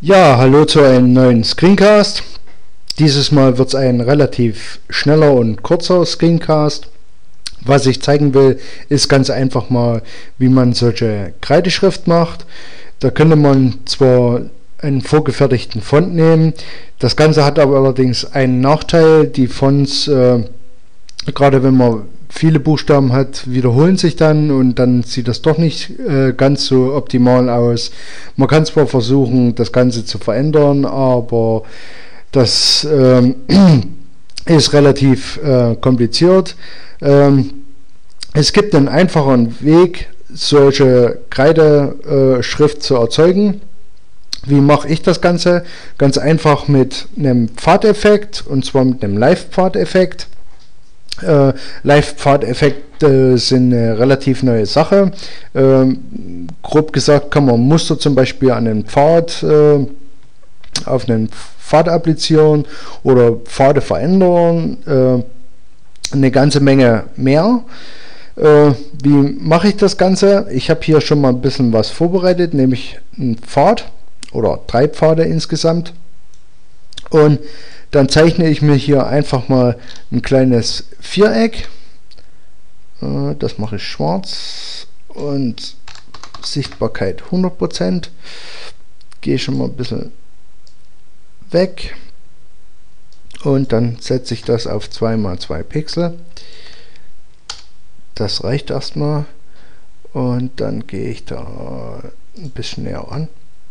Ja, hallo zu einem neuen Screencast. Dieses Mal wird es ein relativ schneller und kurzer Screencast. Was ich zeigen will, ist ganz einfach mal, wie man solche Kreideschrift macht. Da könnte man zwar einen vorgefertigten Font nehmen, das Ganze hat aber allerdings einen Nachteil. Die Fonts, gerade wenn man viele Buchstaben hat, wiederholen sich dann und dann sieht das doch nicht ganz so optimal aus. Man kann zwar versuchen, das Ganze zu verändern, aber das ist relativ kompliziert. Es gibt einen einfachen Weg, solche Kreideschrift zu erzeugen. Wie mache ich das Ganze? Ganz einfach mit einem Pfadeffekt, und zwar mit einem Live-Pfadeffekt. Live-Pfadeffekte sind eine relativ neue Sache. Grob gesagt kann man Muster zum Beispiel an einen Pfad auf einen Pfad applizieren oder Pfade verändern. Eine ganze Menge mehr. Wie mache ich das Ganze? Ich habe hier schon mal ein bisschen was vorbereitet, nämlich einen Pfad oder 3 Pfade insgesamt. Und dann zeichne ich mir hier einfach mal ein kleines Viereck. Das mache ich schwarz und Sichtbarkeit 100%. Gehe schon mal ein bisschen weg und dann setze ich das auf 2×2 Pixel. Das reicht erstmal und dann gehe ich da ein bisschen näher ran.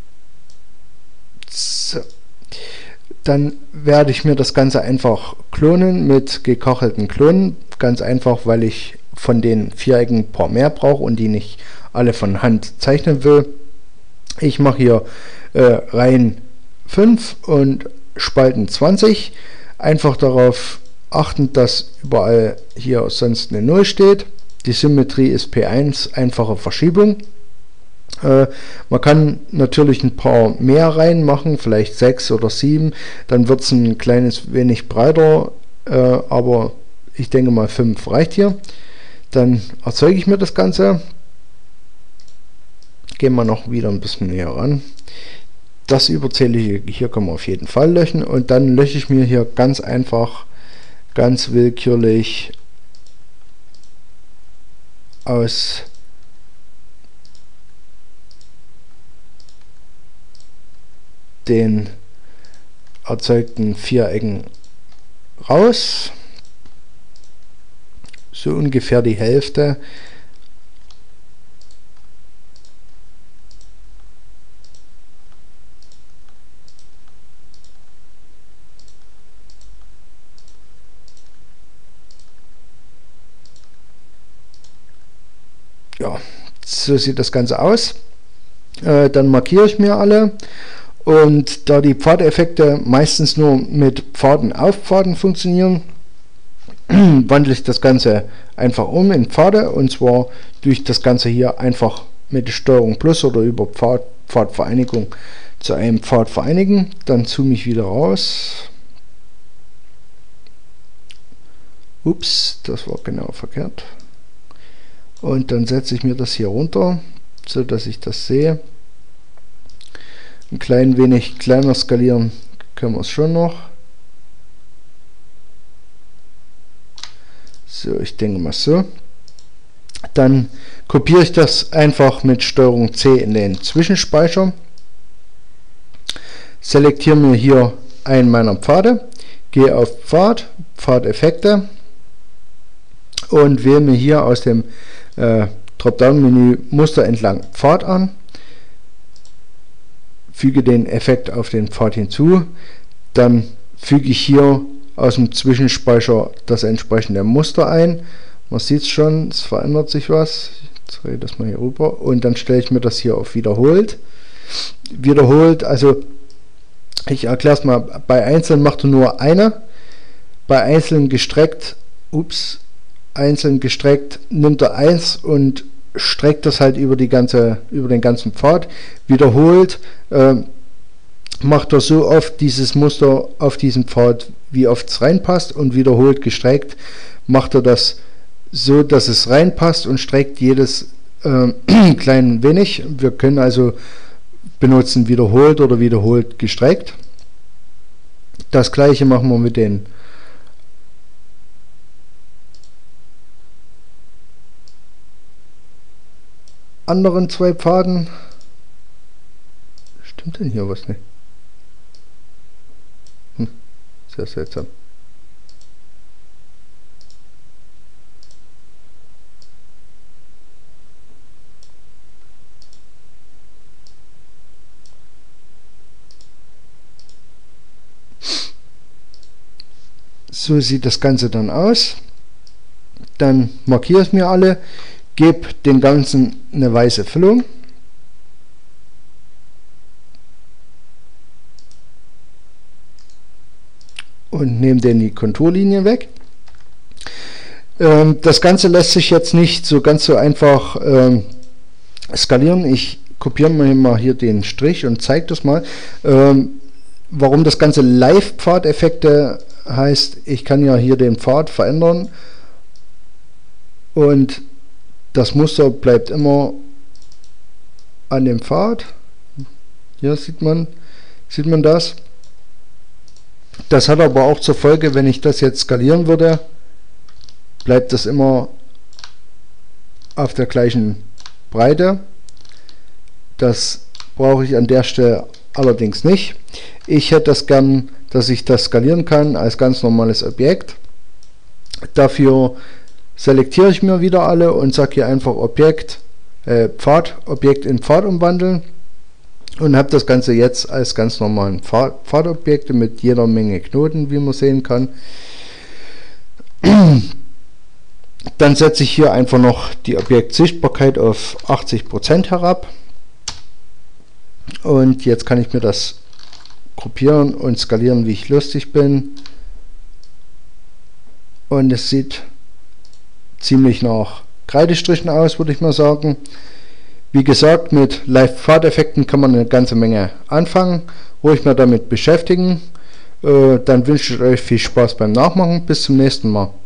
So. Dann werde ich mir das Ganze einfach klonen mit gekachelten Klonen. Ganz einfach, weil ich von den Vierecken ein paar mehr brauche und die nicht alle von Hand zeichnen will. Ich mache hier Reihen 5 und Spalten 20. Einfach darauf achten, dass überall hier sonst eine 0 steht. Die Symmetrie ist P1, einfache Verschiebung. Man kann natürlich ein paar mehr reinmachen, vielleicht 6 oder 7, dann wird es ein kleines wenig breiter, aber ich denke mal 5 reicht hier. Dann erzeuge ich mir das Ganze. Gehen wir noch wieder ein bisschen näher ran. Das überzählige hier kann man auf jeden Fall löschen und dann lösche ich mir hier ganz einfach, ganz willkürlich aus den erzeugten Vierecken raus, so ungefähr die Hälfte. Ja, so sieht das Ganze aus. Dann markiere ich mir alle. Und da die Pfadeffekte meistens nur mit Pfaden auf Pfaden funktionieren, wandle ich das Ganze einfach um in Pfade, und zwar durch das Ganze hier einfach mit Steuerung Plus oder über Pfadvereinigung zu einem Pfad vereinigen. Dann zoome ich wieder raus. Ups, das war genau verkehrt. Und dann setze ich mir das hier runter, so dass ich das sehe. Ein klein wenig kleiner skalieren können wir es schon noch. So, ich denke mal so. Dann kopiere ich das einfach mit Steuerung C in den Zwischenspeicher. Selektiere mir hier einen meiner Pfade, gehe auf Pfad, Pfadeffekte und wähle mir hier aus dem Dropdown-Menü Muster entlang Pfad an. Füge den Effekt auf den Pfad hinzu, dann füge ich hier aus dem Zwischenspeicher das entsprechende Muster ein. Man sieht es schon, es verändert sich was. Jetzt drehe ich das mal hier rüber und dann stelle ich mir das hier auf wiederholt. Wiederholt, also ich erkläre es mal, bei einzeln macht er nur eine, bei einzeln gestreckt, einzeln gestreckt nimmt er 1 und streckt das halt über den ganzen Pfad. Wiederholt macht er so oft dieses Muster auf diesen Pfad, wie oft es reinpasst, und wiederholt gestreckt macht er das so, dass es reinpasst und streckt jedes klein wenig. Wir können also benutzen wiederholt oder wiederholt gestreckt. Das gleiche machen wir mit den anderen zwei Pfaden. Stimmt denn hier was nicht? Sehr seltsam. So sieht das Ganze dann aus. Dann markiere ich mir alle, gebe dem Ganzen eine weiße Füllung. Und nehme den die Konturlinie weg. Das Ganze lässt sich jetzt nicht so ganz so einfach skalieren. Ich kopiere mir mal hier den Strich und zeige das mal. Warum das Ganze Live-Pfadeffekte heißt, ich kann ja hier den Pfad verändern und das Muster bleibt immer an dem Pfad. Hier sieht man das. Das hat aber auch zur Folge, wenn ich das jetzt skalieren würde, bleibt das immer auf der gleichen Breite. Das brauche ich an der Stelle allerdings nicht. Ich hätte das gern, dass ich das skalieren kann als ganz normales Objekt. Dafür selektiere ich mir wieder alle und sage hier einfach Objekt in Pfad umwandeln und habe das Ganze jetzt als ganz normalen Pfadobjekte mit jeder Menge Knoten, wie man sehen kann. Dann setze ich hier einfach noch die Objektsichtbarkeit auf 80% herab. Und jetzt kann ich mir das gruppieren und skalieren, wie ich lustig bin. Und es sieht ziemlich nach Kreidestrichen aus, würde ich mal sagen. Wie gesagt, mit Live-Pfad-Effekten kann man eine ganze Menge anfangen. Ruhig mal damit beschäftigen. Dann wünsche ich euch viel Spaß beim Nachmachen. Bis zum nächsten Mal.